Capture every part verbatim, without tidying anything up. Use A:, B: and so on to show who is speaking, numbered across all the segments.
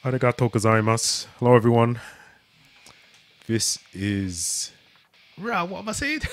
A: Arigatou gozaimasu. Hello, everyone. This is
B: Right, what am I saying?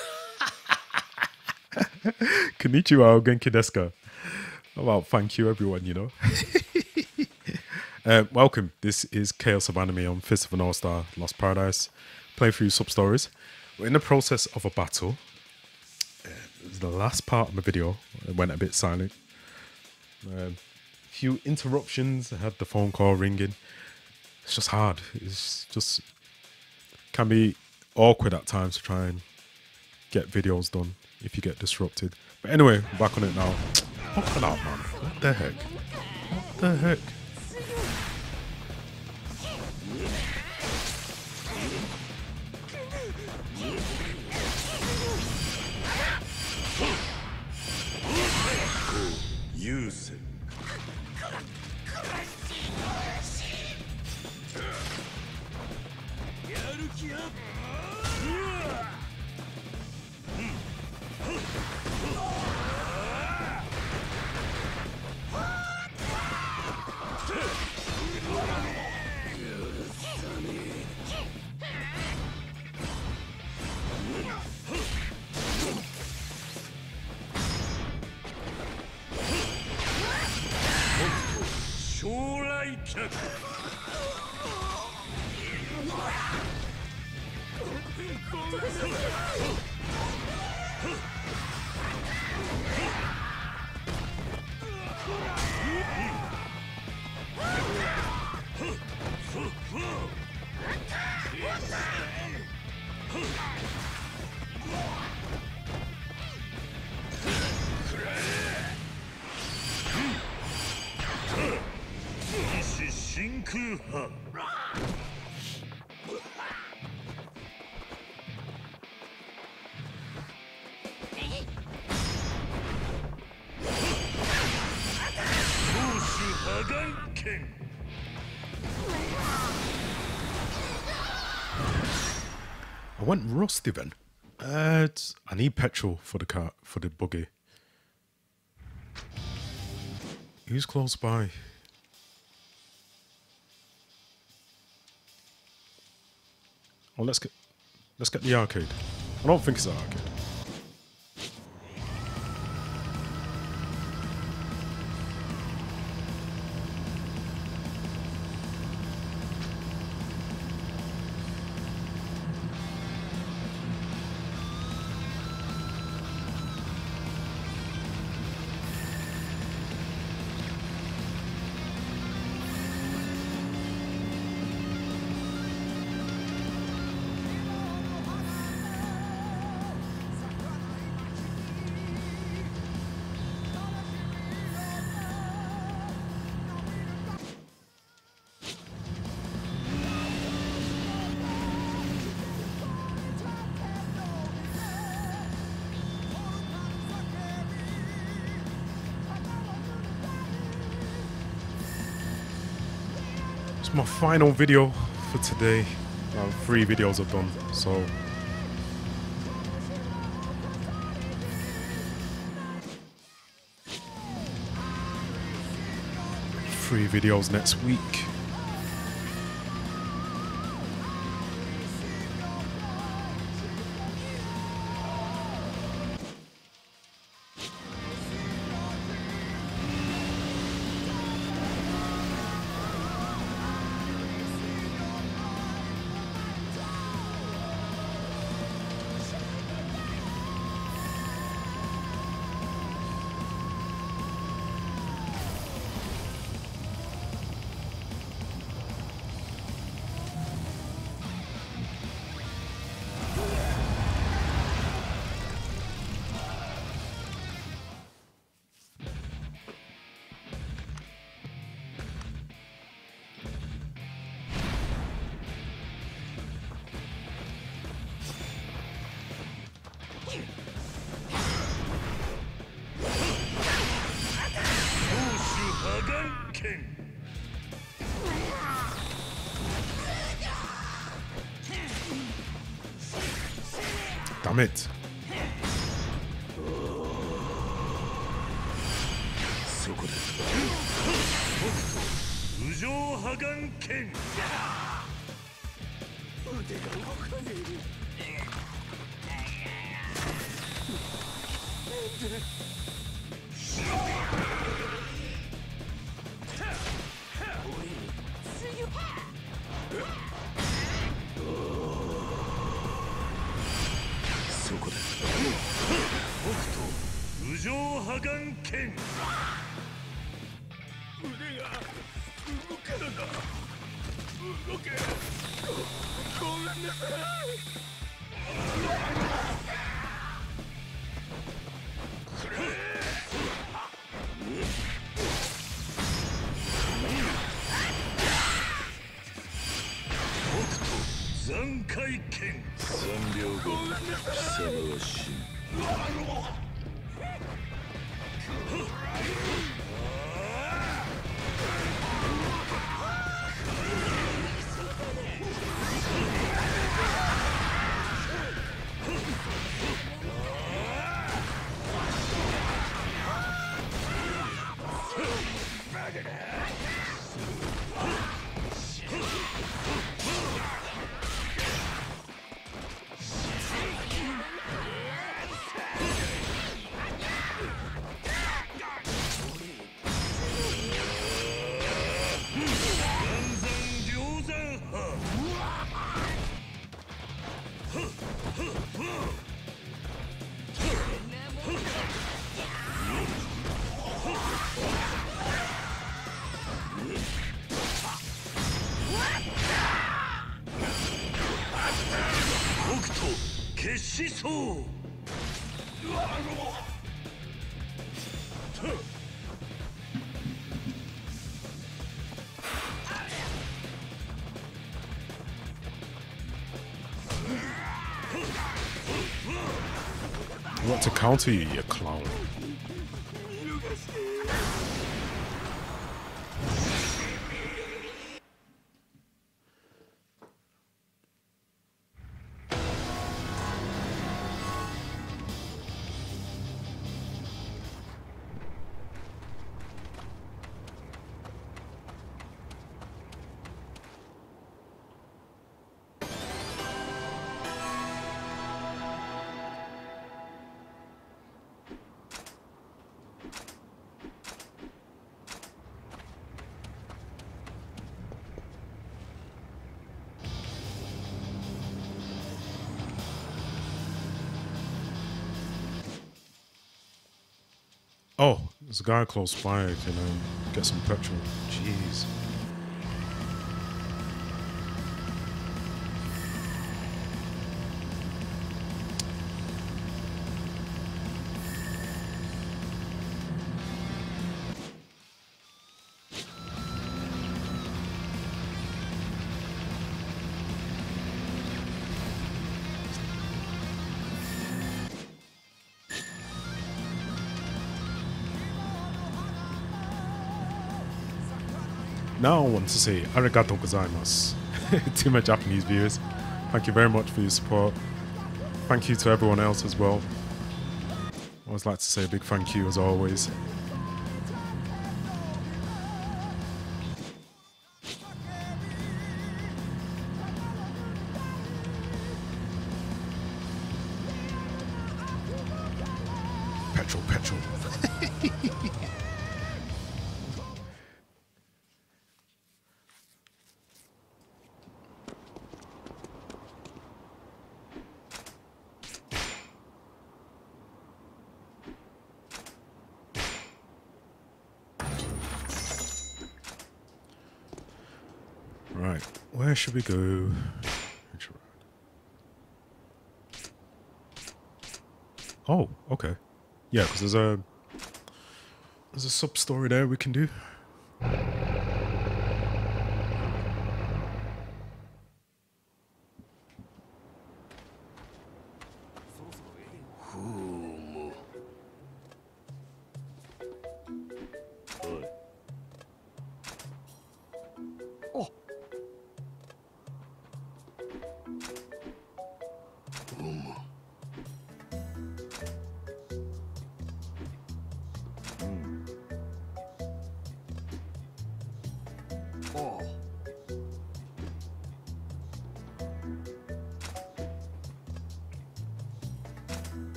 A: Konnichiwa, Genki desu ka? Well, thank you, everyone, you know. uh, welcome. This is Chaos of Anime on Fist of an All-Star Lost Paradise. Playing through sub-stories. We're in the process of a battle. Uh, this is the last part of the video. It went a bit silent. Um, few interruptions. I had the phone call ringing. It's just hard. It's just can be awkward at times to try and get videos done if you get disrupted. But anyway, back on it now. Fucking out, man. What the heck? What the heck?
C: Use it.
A: I went rusty then. Uh, it's- I need petrol for the car, for the buggy. Who's close by? Oh, let's get let's get the arcade. I don't think it's an arcade. It's my final video for today. Uh, three videos I've done, so three videos next week. Damn it.
C: 眼剣。腕が動かねえ。なんで。そこだ。北斗無常破眼剣。腕が動けるな。動け。ごごめんなさい。くれ。北斗残骸剣。三秒後貴様は死ぬ。決死そう。
A: What to counter you, you clown? Oh, there's a guy close by. I can um, get some petrol. Jeez. Now I want to say arigato gozaimasu to my Japanese viewers. Thank you very much for your support. Thank you to everyone else as well. I always like to say a big thank you as always. Petrol, petrol. Right, where should we go? Oh, okay. Yeah, because there's a there's a sub story there we can do.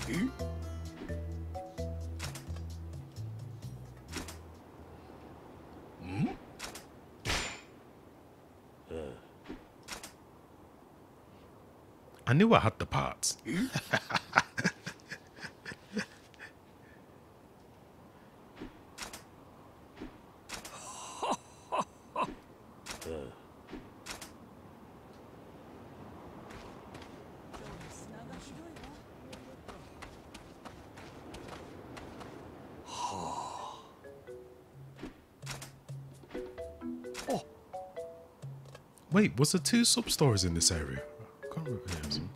A: I knew I had the parts. Wait, was there two sub stories in this area? I can't remember. Yeah, so-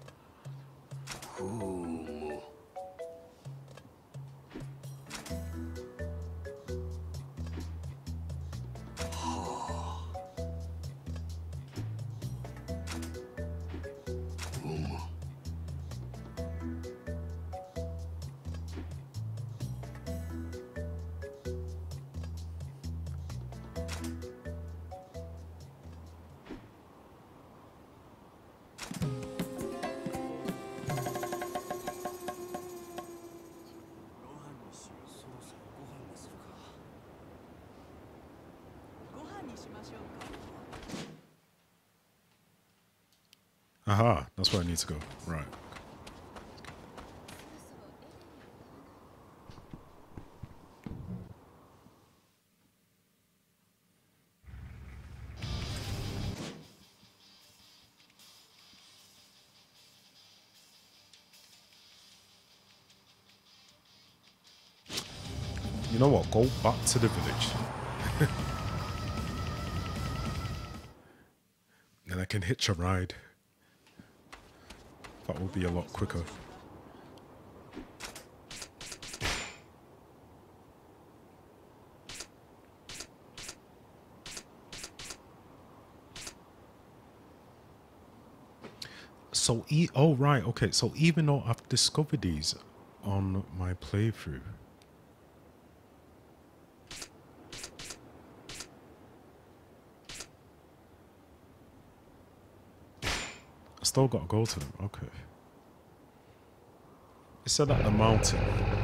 A: Aha, that's where I need to go. Right. You know what? Go back to the village. And I can hitch a ride. That will be a lot quicker. So, e oh right, okay. So even though I've discovered these on my playthrough, I still got to go to them. Okay. It said at the mountain.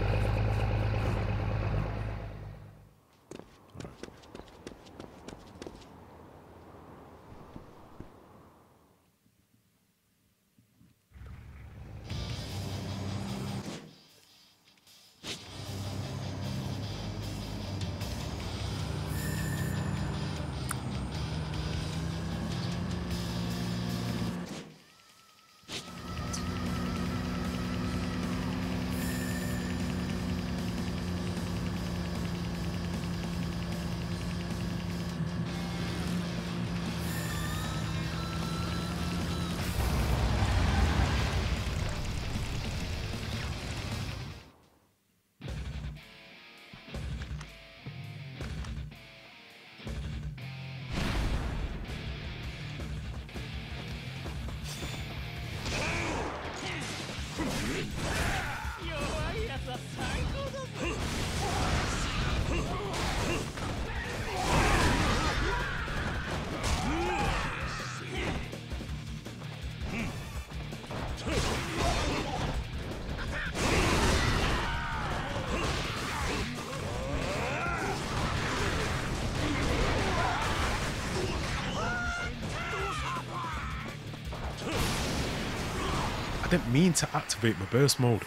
A: I didn't mean to activate my burst mode.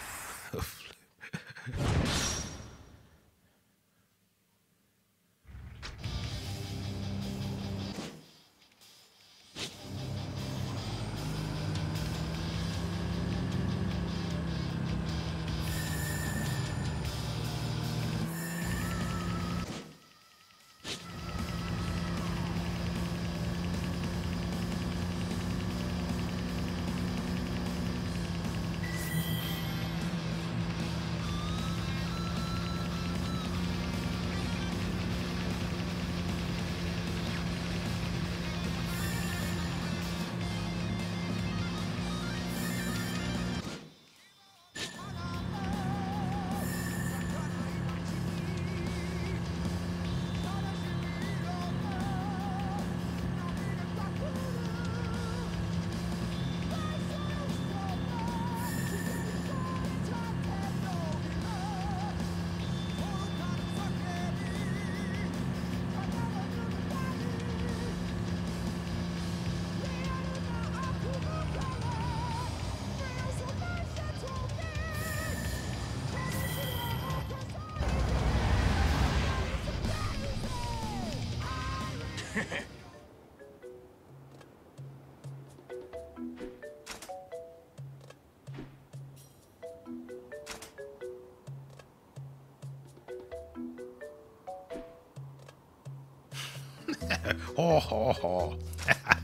B: ほうほうほう。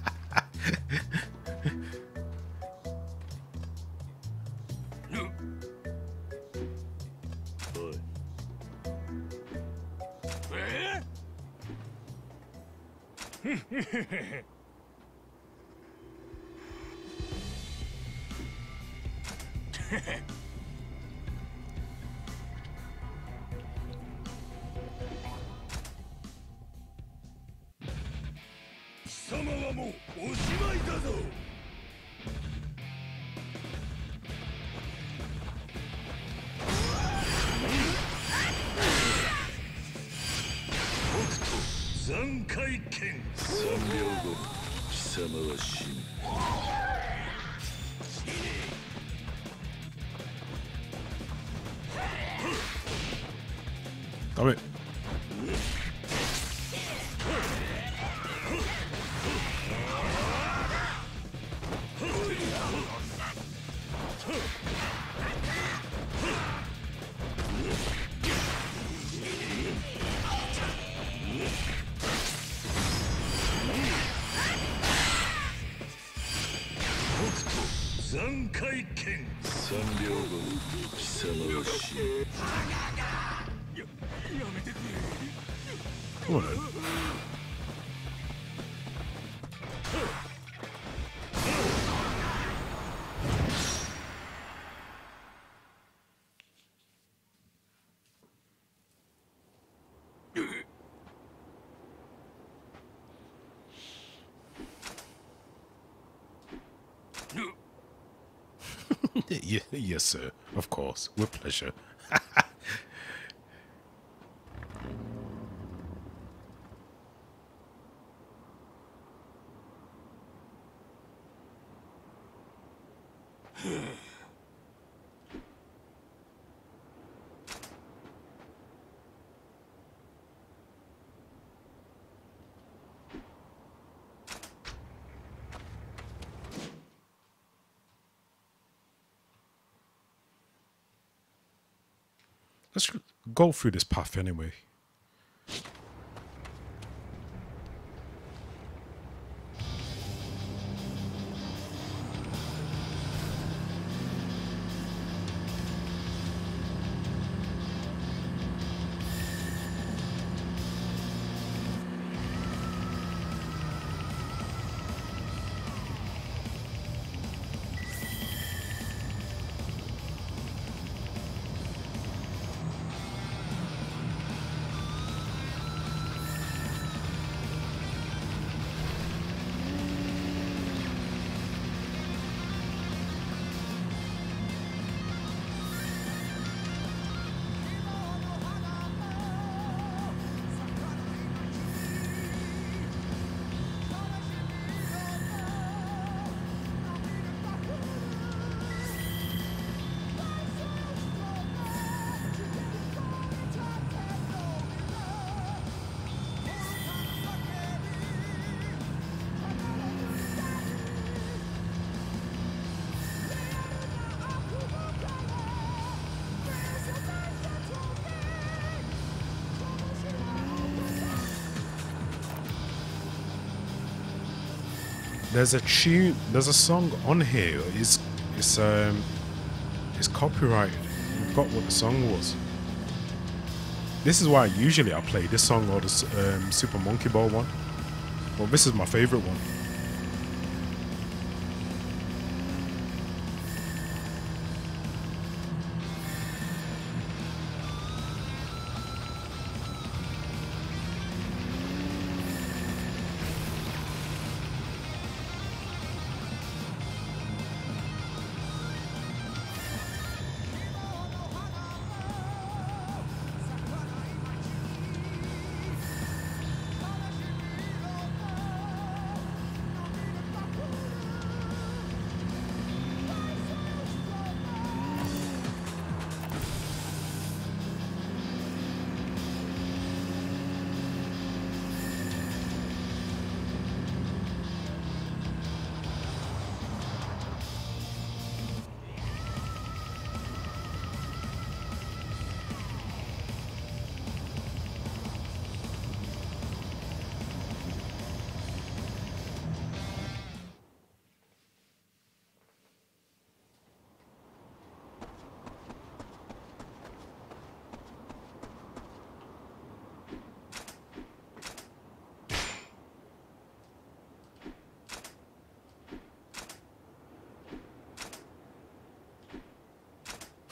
C: 貴様はもうおしまいだぞ。北斗残骸剣。三秒後貴様は死ぬ。
A: ダメ。
C: 残骸剣。三秒後貴様は死ぬ。や、やめてくれ。
A: そうだよ。Yeah, yes, sir. Of course, with pleasure. Let's go through this path anyway. There's a tune, there's a song on here. It's it's um it's copyrighted. I forgot what the song was. This is why usually I play this song or the um, Super Monkey Ball one. Well, this is my favorite one.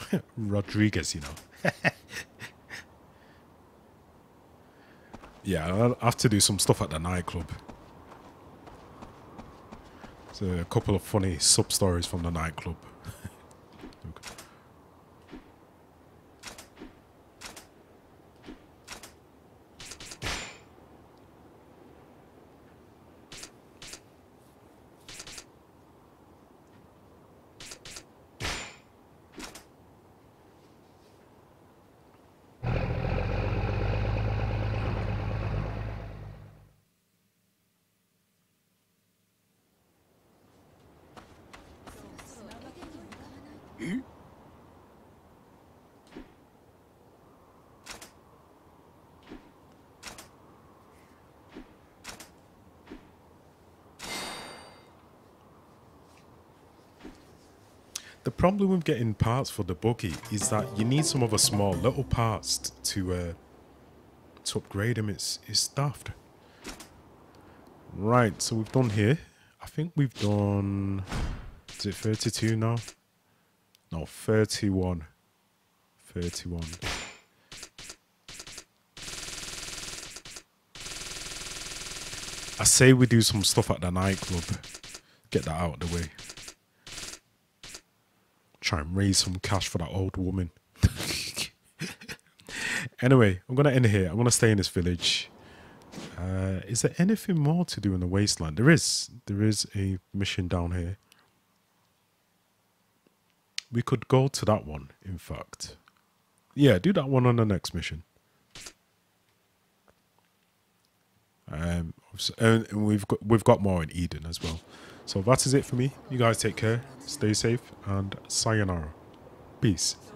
A: Rodriguez, you know. Yeah, I'll have to do some stuff at the nightclub. So a couple of funny sub stories from the nightclub. Okay. The problem with getting parts for the buggy is that you need some other small little parts to uh, to upgrade them. It's it's stuffed. Right, so we've done here. I think we've done. Is it thirty-two now? No, thirty-one. thirty-one. I say we do some stuff at the nightclub. Get that out of the way. Try and raise some cash for that old woman. Anyway, I'm going to end here. I'm going to stay in this village. Uh, is there anything more to do in the wasteland? There is. There is a mission down here. We could go to that one, in fact. Yeah, do that one on the next mission. Um, and we've got we've got more in Eden as well. So that is it for me. You guys take care, stay safe, and sayonara. Peace.